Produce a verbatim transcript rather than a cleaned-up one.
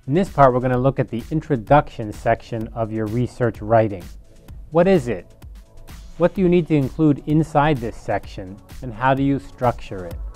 In this part, we're going to look at the introduction section of your research writing. What is it? What do you need to include inside this section, and how do you structure it?